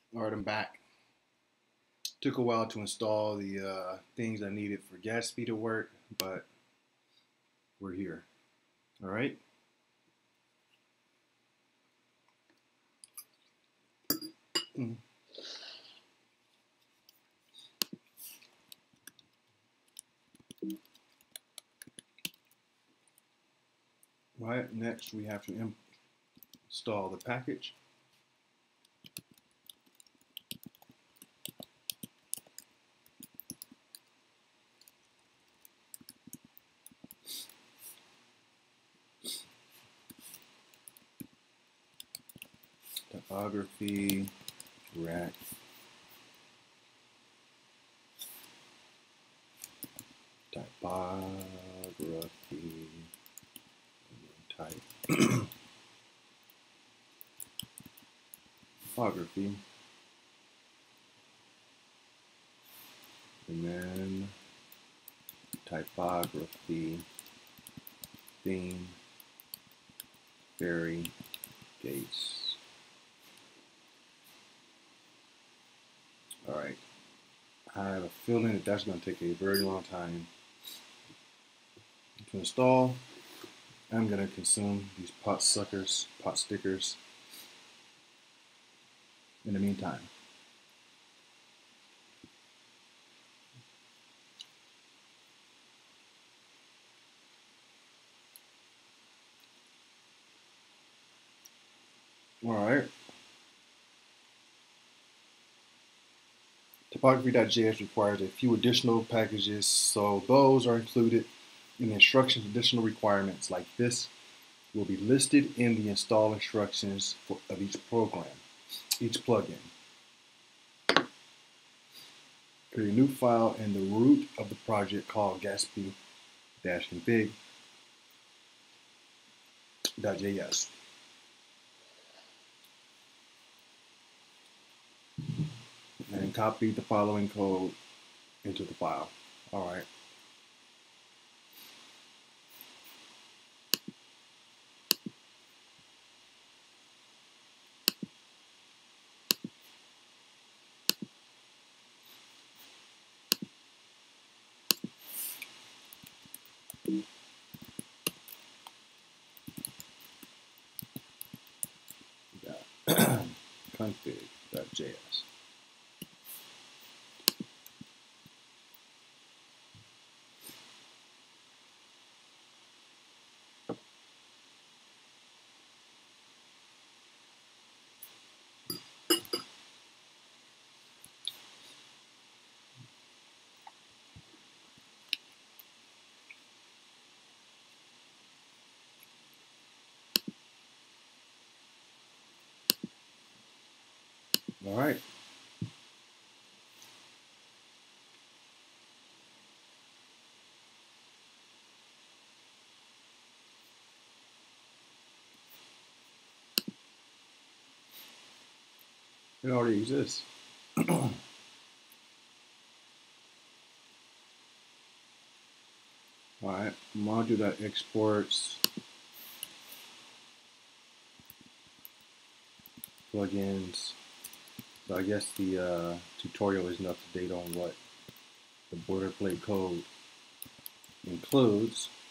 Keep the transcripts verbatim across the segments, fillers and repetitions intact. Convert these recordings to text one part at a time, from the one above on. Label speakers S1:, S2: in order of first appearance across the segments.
S1: All right, I'm back. Took a while to install the uh, things I needed for Gatsby to work, but we're here. All right. Mm. All right. Next, we have to install the package. Typography, rack, typography, type, typography, and then typography, theme, fairy, gates. All right. I have a feeling that that's going to take a very long time to install. I'm going to consume these pot suckers, pot stickers in the meantime. All right. Typography.js requires a few additional packages, so those are included in the instructions. Additional requirements like this will be listed in the install instructions for, of each program, each plugin. Create a new file in the root of the project called gatsby-config.js. And copy the following code into the file. All right. config.js. All right. It already exists. All right. Module that exports plugins. So I guess the uh, tutorial isn't up to date on what the boilerplate code includes.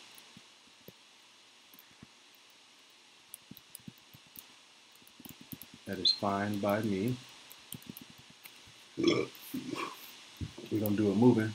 S1: That is fine by me. We're going to do a moving.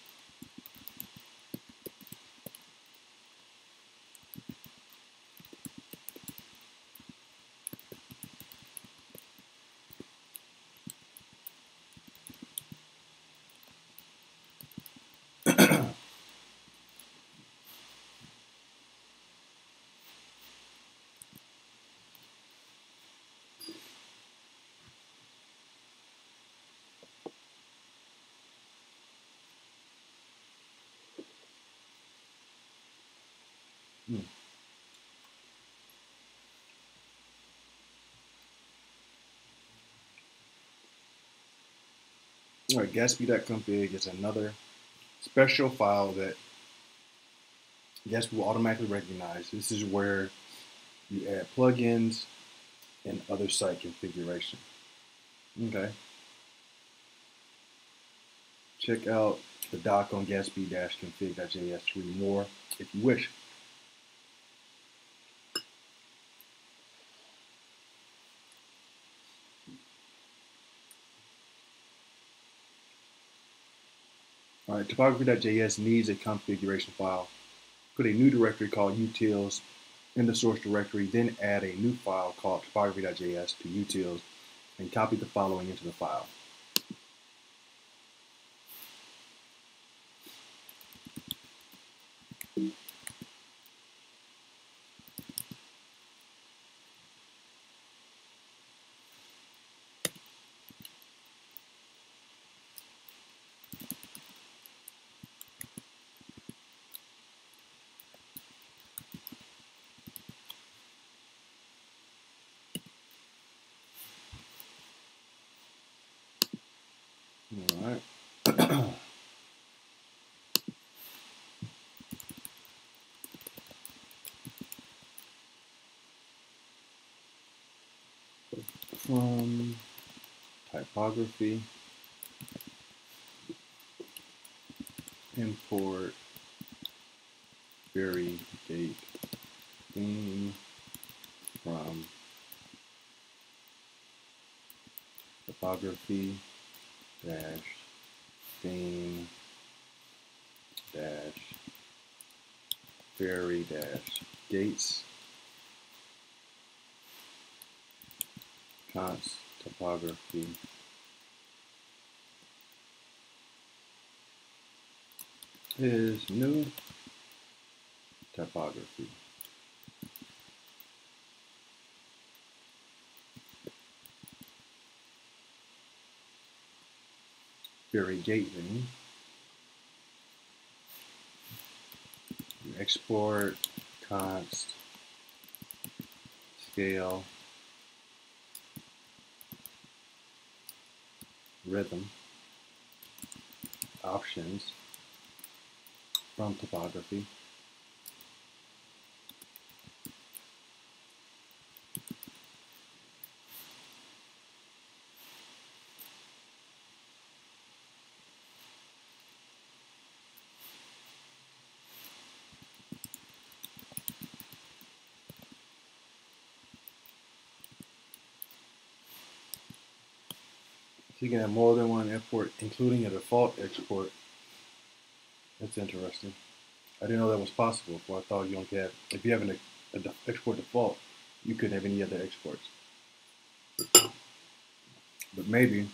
S1: Hmm. All right, gatsby.config is another special file that Gatsby will automatically recognize. This is where you add plugins and other site configuration. Okay. Check out the doc on gatsby-config.js to read more if you wish. All right, topography.js needs a configuration file. Put a new directory called utils in the source directory, then add a new file called topography.js to utils and copy the following into the file. All right. From typography, import very date theme from typography dash theme dash very dash gates const typography is new typography. Very gate thing. Export const scale rhythm options from typography. So you can have more than one import, including a default export. That's interesting. I didn't know that was possible. So I thought you only had, if you have an a export default, you couldn't have any other exports. But maybe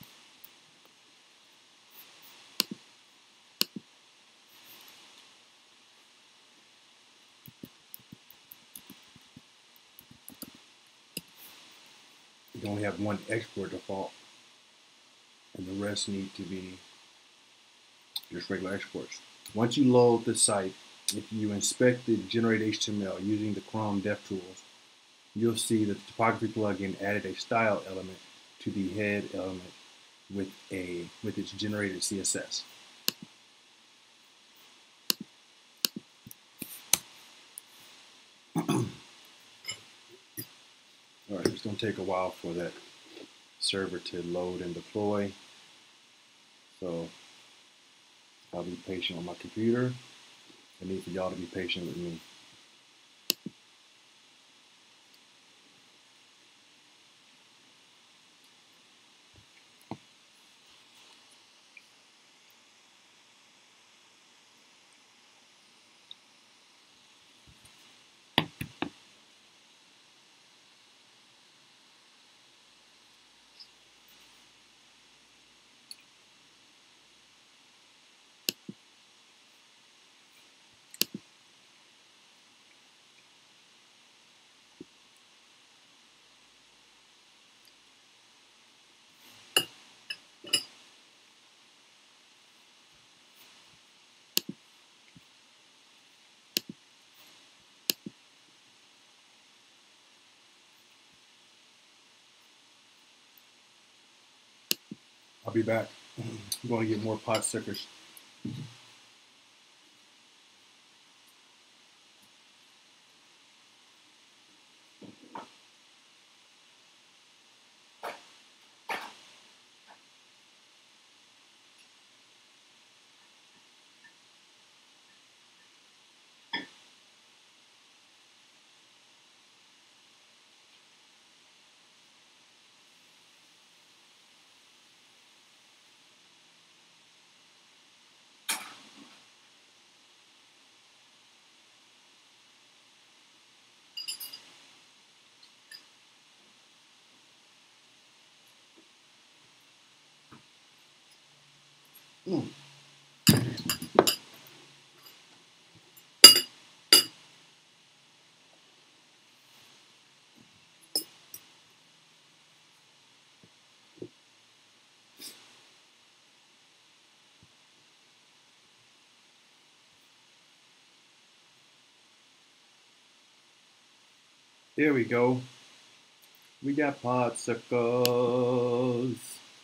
S1: you only have one export default, and the rest need to be just regular exports. Once you load the site, if you inspect the generate H T M L using the Chrome DevTools, you'll see that the typography plugin added a style element to the head element with a with its generated C S S. All right, it's going to take a while for that server to load and deploy, so I'll be patient on my computer. I need for y'all to be patient with me. I'll be back. I'm going to get more pot stickers. Mm. There we go. We got popsicles.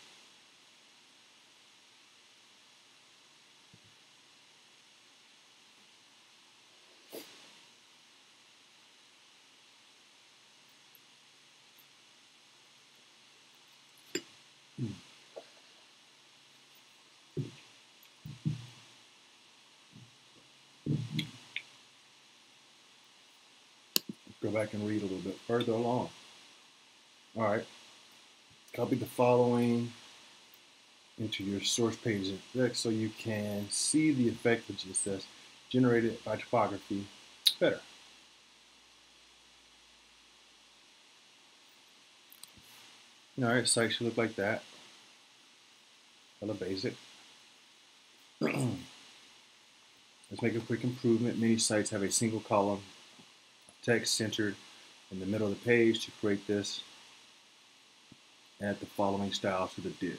S1: Go back and read a little bit further along. All right. Copy the following into your source page effect so you can see the effect of G S S generated by typography better. All right, site should look like that. Hella basic. Let's make a quick improvement. Many sites have a single column text centered in the middle of the page. To create this, add the following style to the div.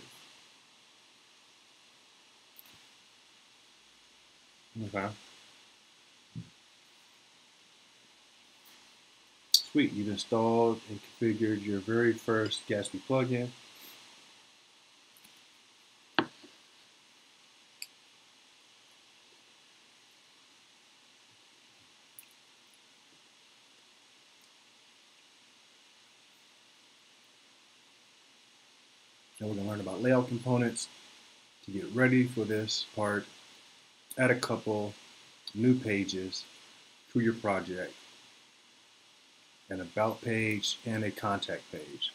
S1: Okay. Sweet, you've installed and configured your very first Gatsby plugin. And we're going to learn about layout components. To get ready for this part, add a couple new pages to your project, an about page and a contact page.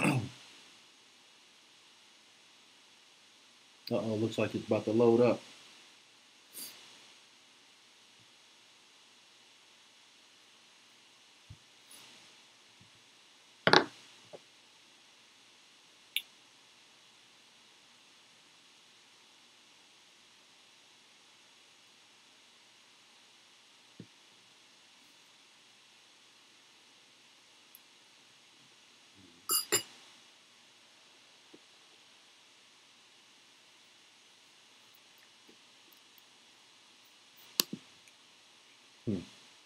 S1: Uh-oh, looks like it's about to load up. Hmm.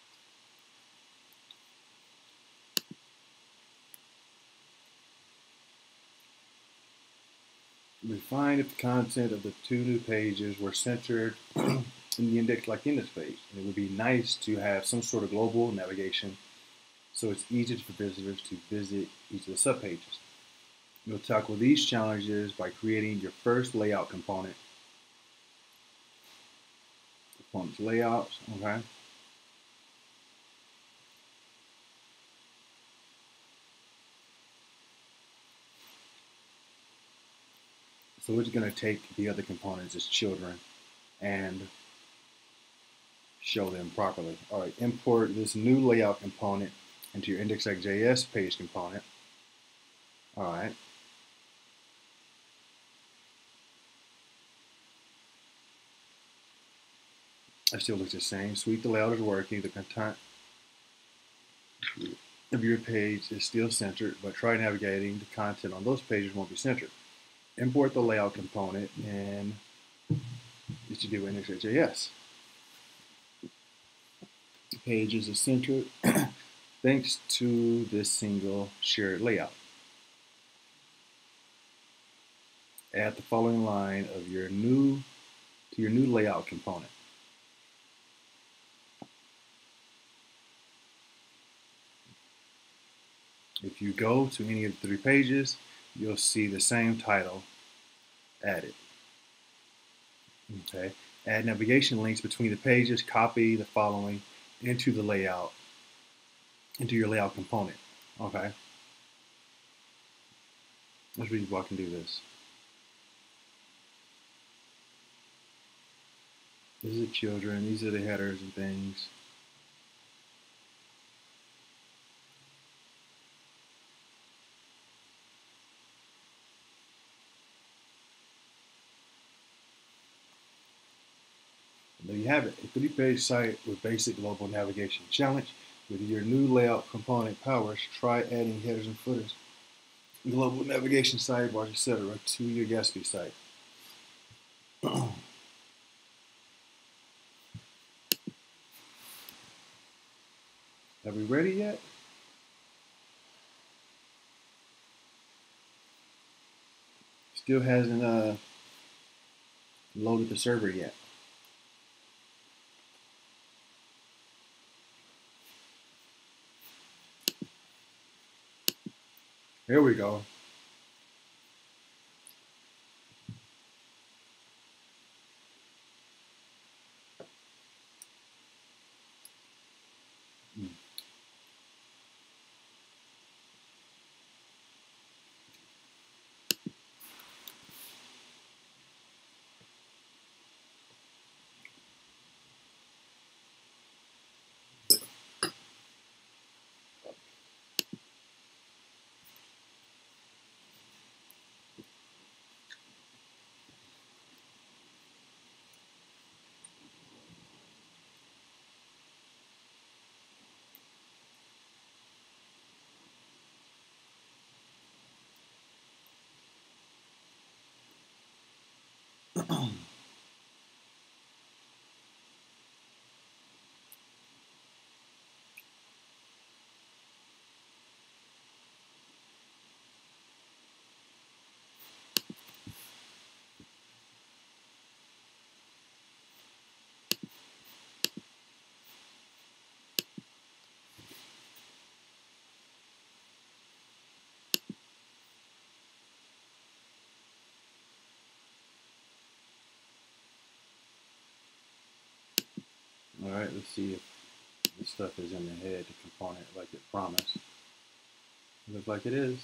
S1: We find if the content of the two new pages were centered in the index like index page. And it would be nice to have some sort of global navigation so it's easy for visitors to visit each of the subpages. You'll tackle these challenges by creating your first layout component. Components layouts, okay? So we're just going to take the other components as children and show them properly. All right, import this new layout component into your index.js page component. All right. It still looks the same. Sweet, the layout is working. The content of your page is still centered, but try navigating the content on those pages won't be centered. Import the layout component and it should do index.js. The pages are centered thanks to this single shared layout. Add the following line of your new to your new layout component. If you go to any of the three pages, you'll see the same title added. Okay. Add navigation links between the pages. Copy the following into the layout, into your layout component. Okay. Let's read if I can do this. These are children. These are the headers and things. you have it, a three-page site with basic global navigation challenge. With your new layout component powers, try adding headers and footers, global navigation sidebars, et cetera to your Gatsby site. Are we ready yet? Still hasn't uh, loaded the server yet. Here we go. Mm. All right, let's see if this stuff is in the head, the component, like it promised. Looks like it is.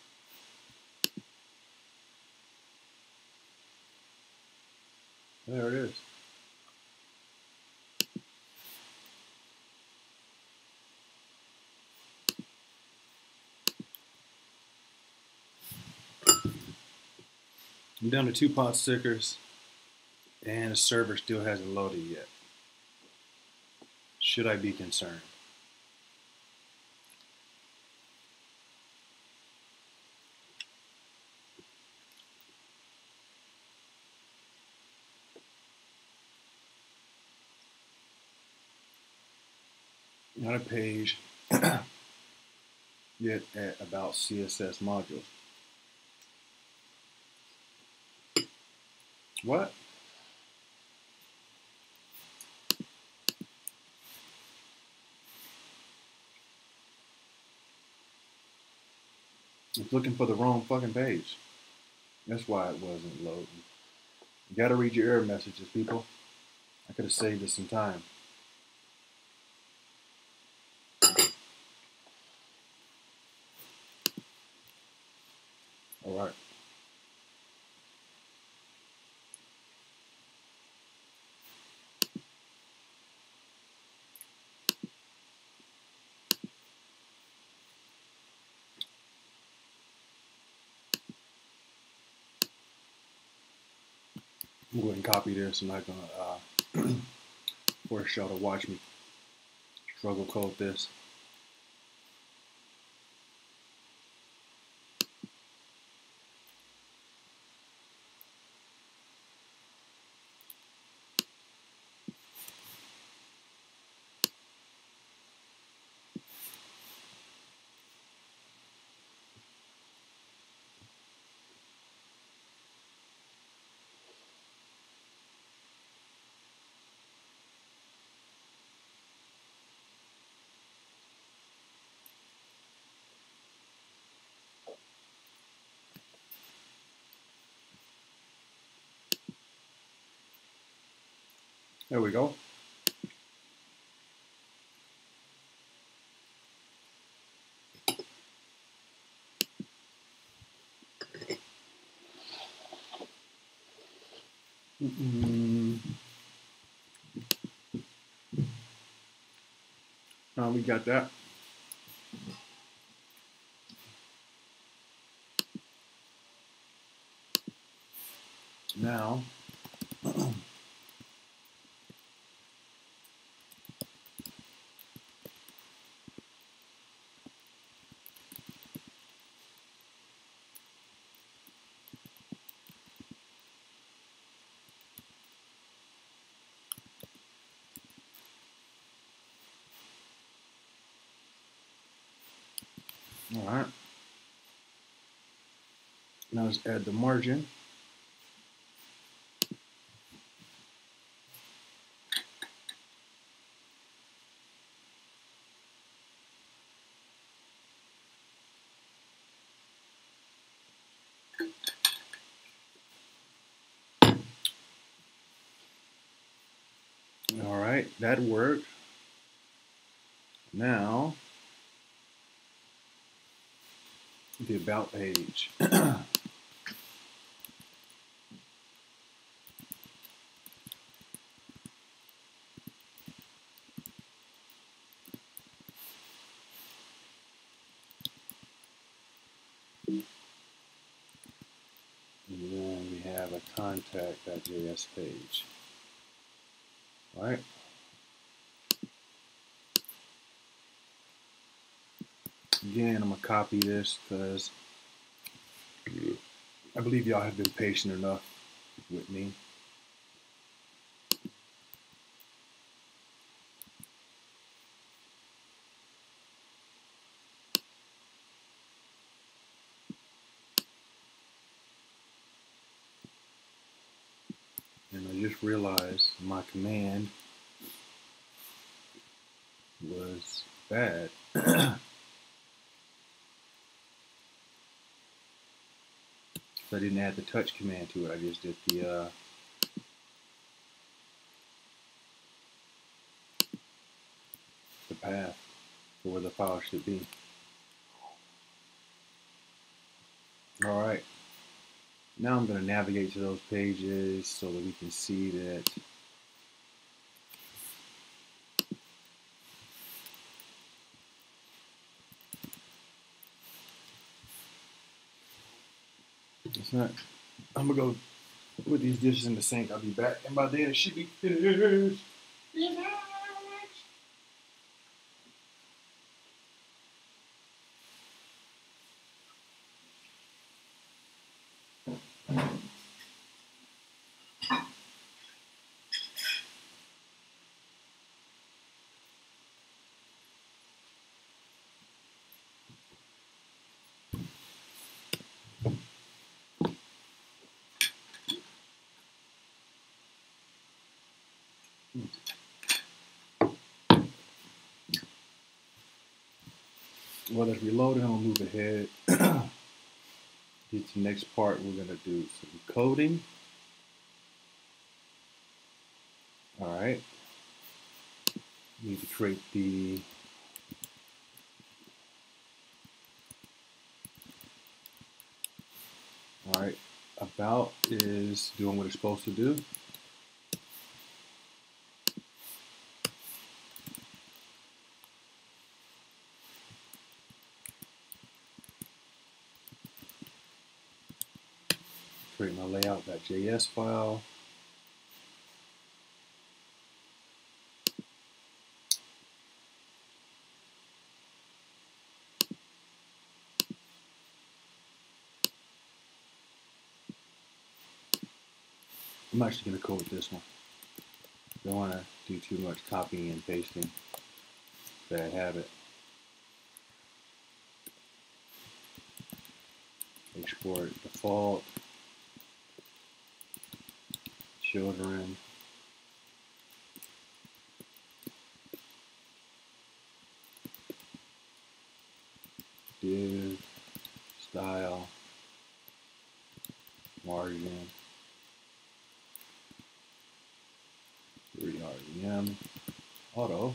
S1: There it is. I'm down to two pot stickers, and the server still hasn't loaded yet. Should I be concerned? Not a page yet at about C S S modules. What? I was looking for the wrong fucking page. That's why it wasn't loading. You gotta read your error messages, people. I could have saved us some time. All right. I'm going to copy this. I'm not going to uh, force y'all to watch me struggle code this. There we go. Mm-mm. Uh, we got that. Now, All right. Now let's add the margin. All right, that worked. Now, the about page. And then we have a contact.js page. All right. Again, I'm gonna copy this because I believe y'all have been patient enough with me. And I just realized my command was bad. So I didn't add the touch command to it. I just did the uh, the path for where the file should be. All right. Now I'm going to navigate to those pages so that we can see that it's not. I'm going to go put these dishes in the sink. I'll be back, and by then it should be finished. Well, as we load it, I'm going to move ahead. Get to the next part. We're going to do some coding. All right. We need to create the all right. About is doing what it's supposed to do. Create my layout.js file. I'm actually going to code this one. Don't want to do too much copying and pasting. Bad habit. Export default. Children. Div. Style. Margin. three R E M. Auto.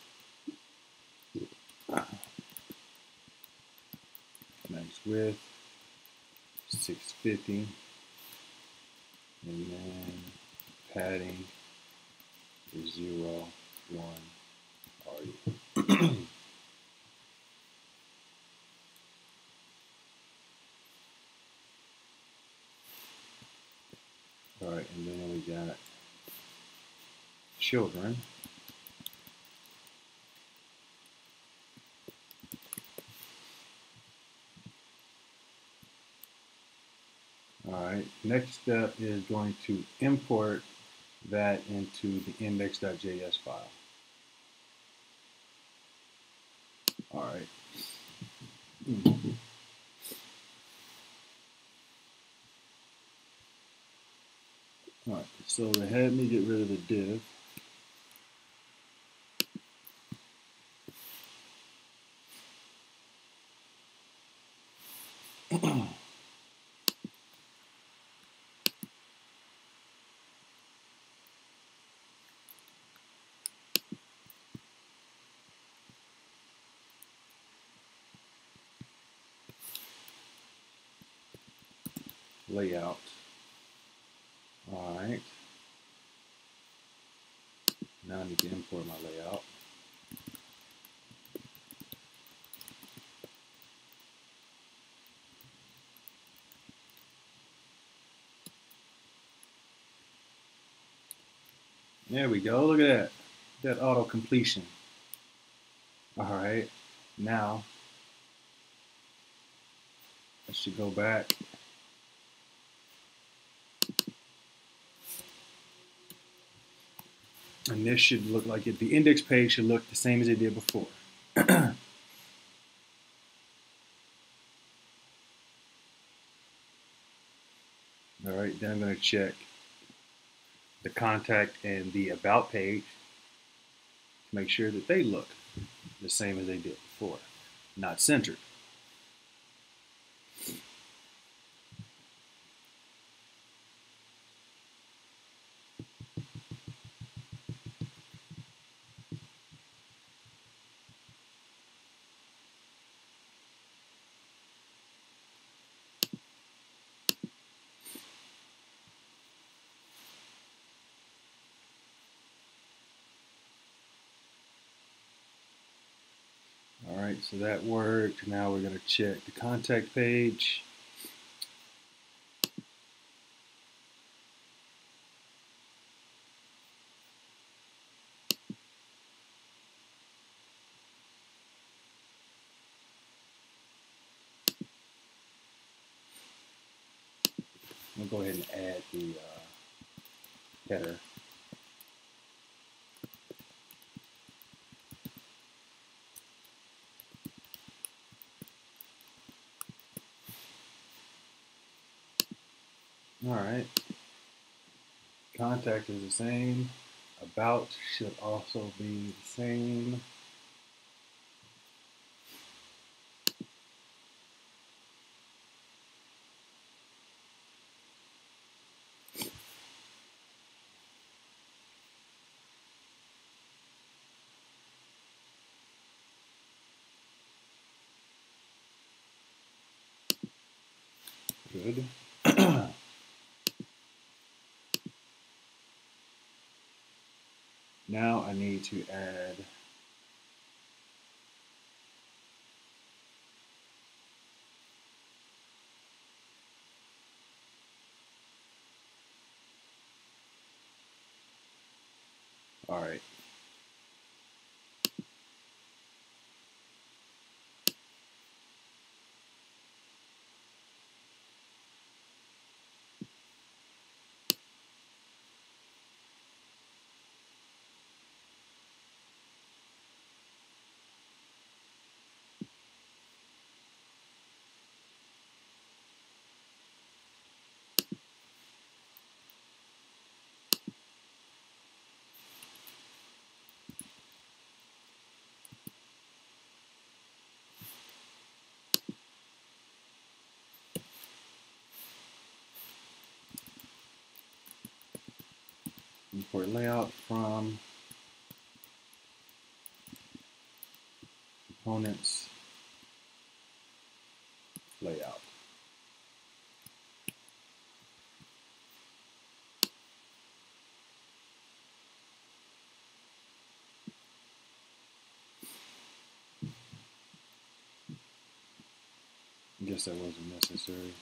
S1: Max width. six fifty. And then padding is zero, one, R E. All right, and then we got children. All right, next step is going to import that into the index.js file. All right, Hmm. All right, so they had me get rid of the div. Layout. All right. Now I need to import my layout. There we go. Look at that. That auto completion. All right. Now I should go back. And this should look like it. The index page should look the same as it did before. All right. Then I'm going to check the contact and the about page to make sure that they look the same as they did before, not centered. All right, so that worked. Now we're going to check the contact page. I'm going to go ahead and add the uh, header. All right. Contact is the same. About should also be the same. Good. Now I need to add all right. Import layout from components layout. I guess that wasn't necessary,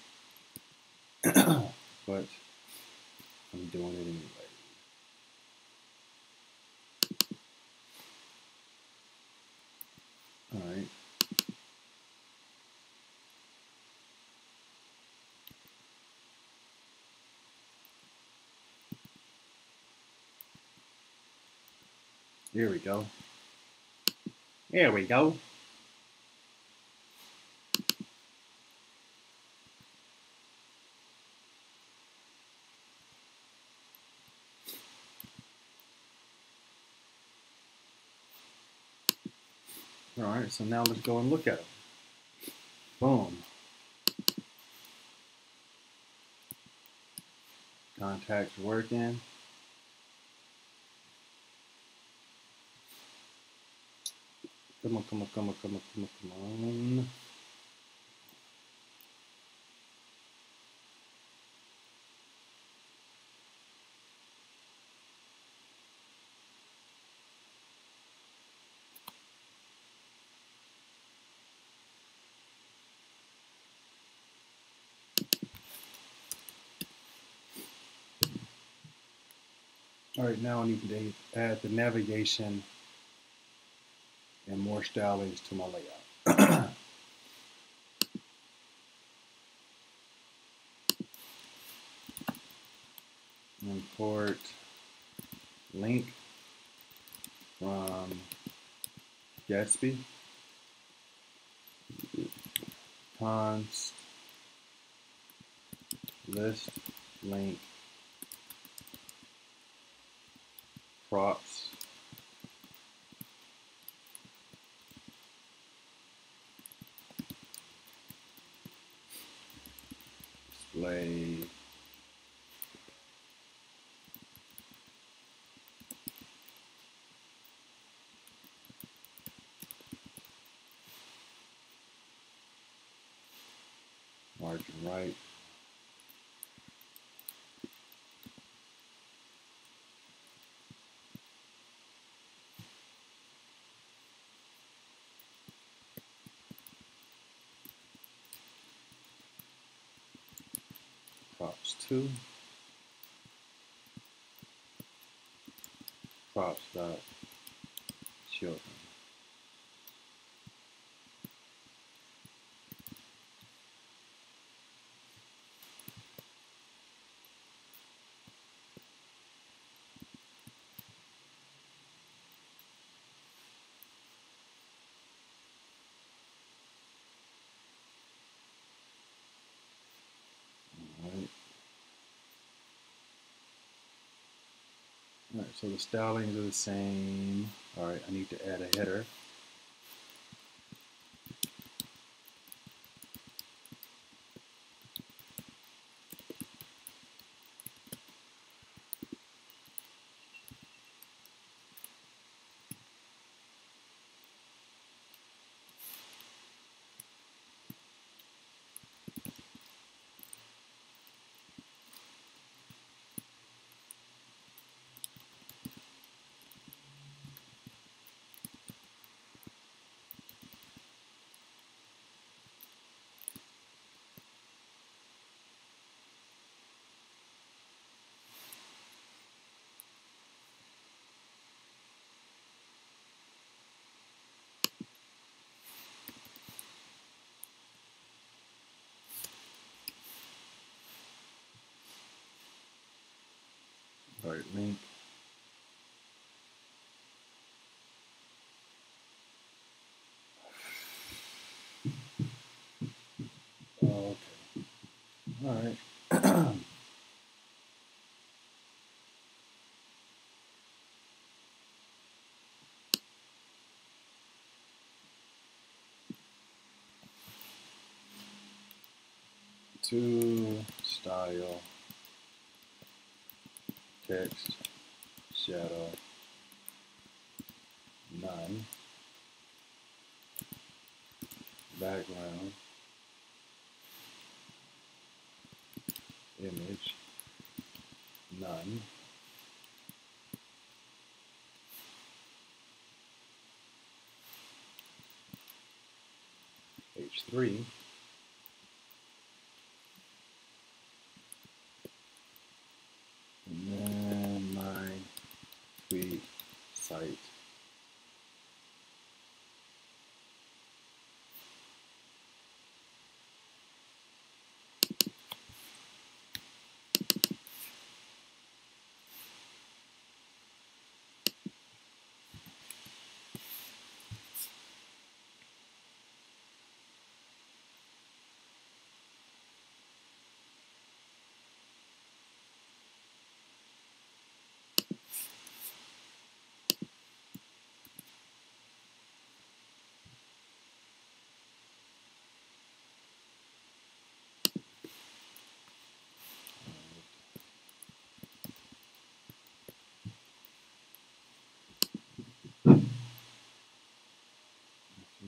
S1: but I'm doing it anyway. All right. There we go. There we go. All right, so now let's go and look at them. Boom. Contacts working. Come on, come on, come on, come on, come on, come on. All right, now I need to add the navigation and more stylings to my layout. Import link from Gatsby. Const list link props display margin right. Props two. Props dot children. All right. All right, so the stylings are the same. All right, I need to add a header. All right, link. Oh, okay. All right. To style text shadow none background image none H three and then my tweet site.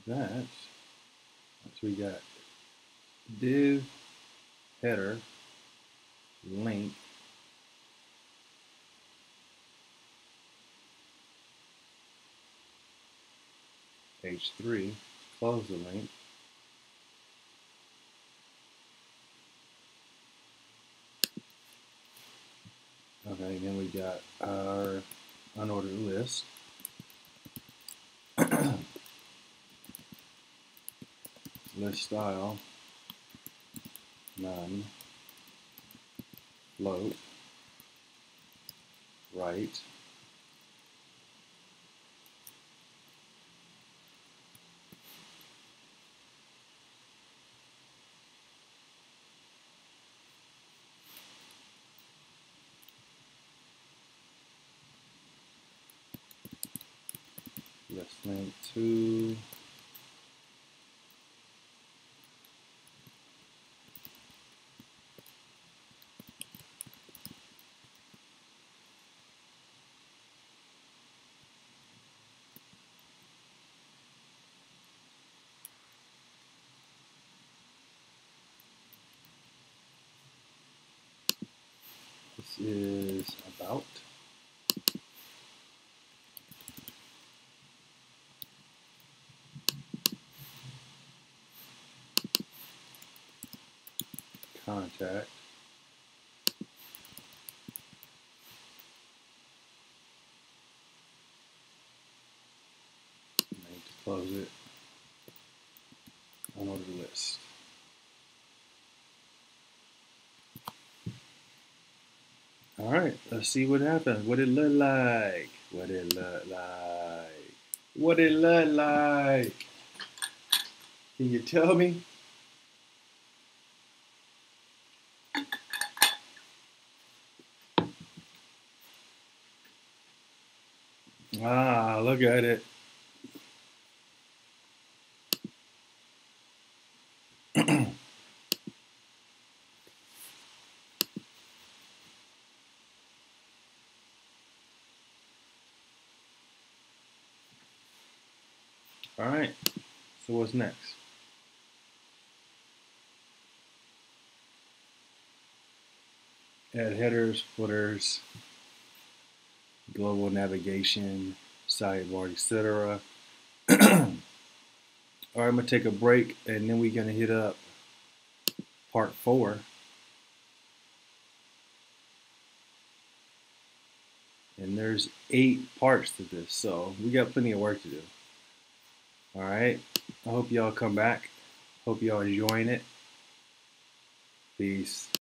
S1: that, so we got div header link H three, close the link. Okay, then we got our unordered list. List style, none, float, right, let's link to this is about contact, need to close it, unordered list. All right, let's see what happens. What it look like? What it look like? What it look like? Can you tell me? Ah, look at it. All right, so what's next? Add headers, footers, global navigation, sidebar, et cetera. All right, I'm gonna take a break and then we're gonna hit up part four. And there's eight parts to this, so we got plenty of work to do. All right, I hope y'all come back. Hope y'all enjoying it. Peace.